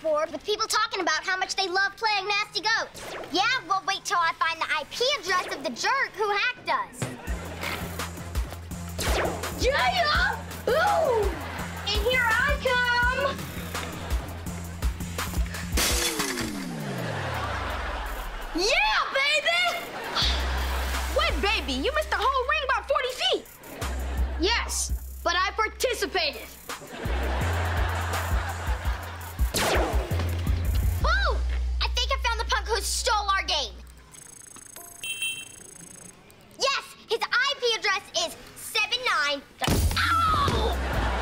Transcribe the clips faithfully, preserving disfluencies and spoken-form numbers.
board with people talking about how much they love playing Nasty Goats. Yeah, well, wait till I find the I P address of the jerk who hacked us. Yeah! Ooh! And here I come! Yeah, baby! What, baby? You missed the whole ring about forty feet. Yes, but I participated. Oh! I think I found the punk who stole our game. Yes, his I P address is seven nine. Ow!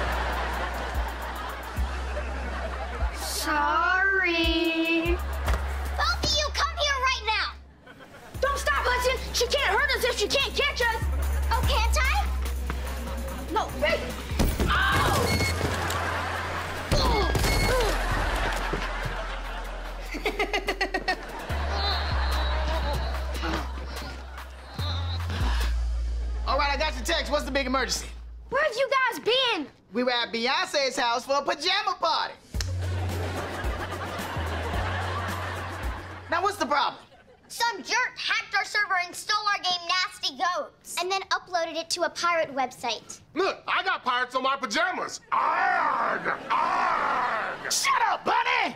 Sorry. Both of you, come here right now. Don't stop, Hudson. She can't hurt us if she can't catch us. Oh, can't I? No, wait. All right, I got your text. What's the big emergency? Where have you guys been? We were at Beyonce's house for a pajama party. Now, what's the problem? Some jerk hacked our server and stole our game Nasty Goats. And then uploaded it to a pirate website. Look, I got pirates on my pajamas. Arrgh! Arrgh! Shut up, Bunny!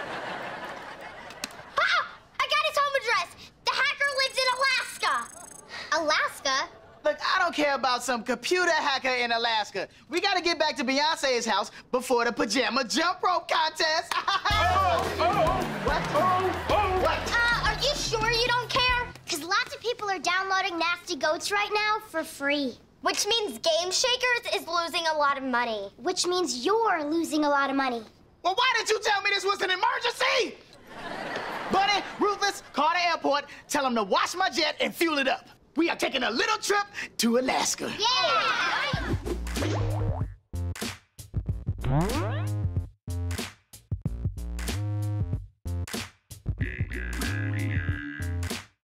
Ah! I got his home address. The hacker lives in Alaska. Alaska? Look, I don't care about some computer hacker in Alaska. We gotta get back to Beyonce's house before the pajama jump rope contest. Oh, oh, What? oh, oh. What? Uh, are you sure you don't care? Because lots of people are downloading Nasty Goats right now for free. Which means Game Shakers is losing a lot of money. Which means you're losing a lot of money. Well, why didn't you tell me this was an emergency? Bunny, Rufus, call the airport, tell them to wash my jet and fuel it up. We are taking a little trip to Alaska. Yeah!